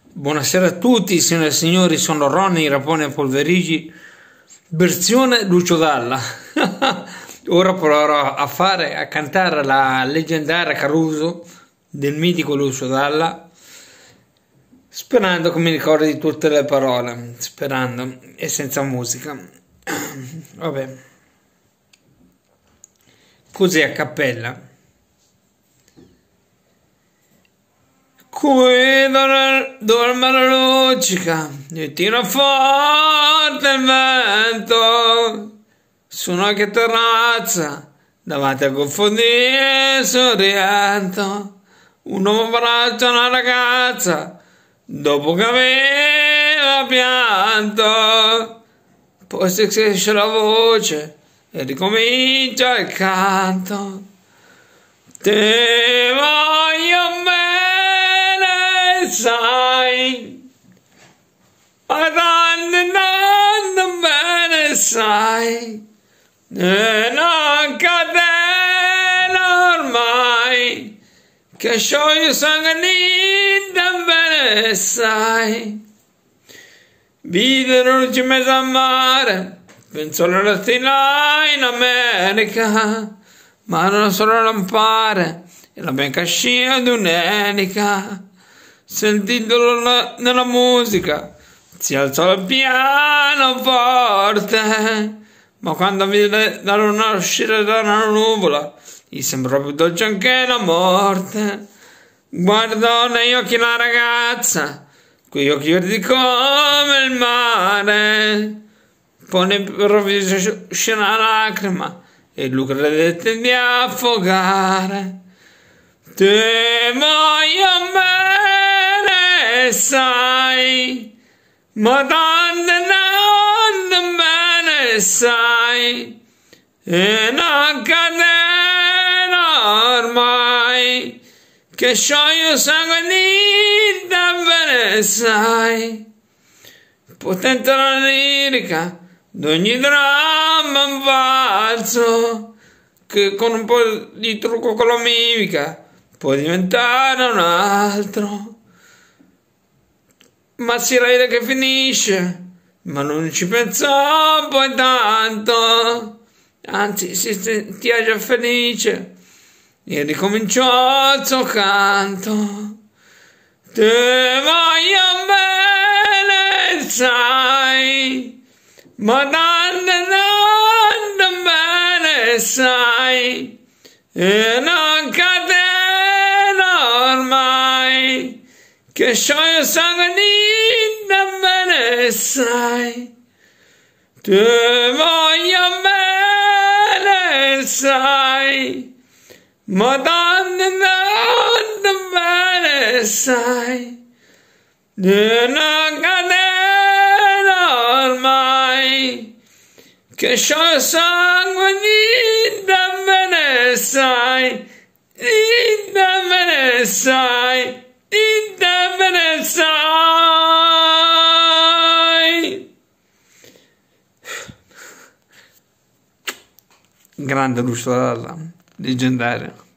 Buonasera a tutti, signore e signori, sono Ronny Rapone Polverigi, versione Lucio Dalla. Ora proverò a cantare la leggendaria Caruso del mitico Lucio Dalla, sperando che mi ricordi tutte le parole, sperando, e senza musica. Vabbè, così a cappella. Qui dorme la luccica e tira forte il vento su una terrazza davanti al golfo di Sorrento. Un uomo abbraccia una ragazza dopo che aveva pianto, poi si cresce la voce e ricomincia il canto. Te voglio bene, sai, ma tanto bene, sai, è una catena ormai che scioglie sangue bene, sai. Vide non ci mezzo a mare, pensò alla lattina in America, ma non solo lampare e la bianca scia di un'enica. Sentito nella musica si alzò il pianoforte, ma quando vide la luna uscire da una nuvola gli sembrò più dolce anche la morte. Guardò negli occhi la ragazza, quegli occhi verdi come il mare, poi improvviso uscì una lacrima e lui credette di affogare. Te voglio bene, sai, ma tanto bene, sai, è una catena ormai che scioglie sangue bene, sai. Potente la lirica d'ogni dramma invalso, che con un po' di trucco con la mimica può diventare un altro. Ma si vede che finisce, ma non ci pensò poi tanto, anzi si sentiva già felice e ricominciò il suo canto. Te voglio bene, sai, ma tanto bene, sai, è una catena ormai che scioglie sangue bene, sai. Te voglio bene, sai, ma tanto bene, sai, è una catena ormai che scioglie sangue bene, sai, bene, sai, bene, sai. Grande Lucio Dalla, leggendario.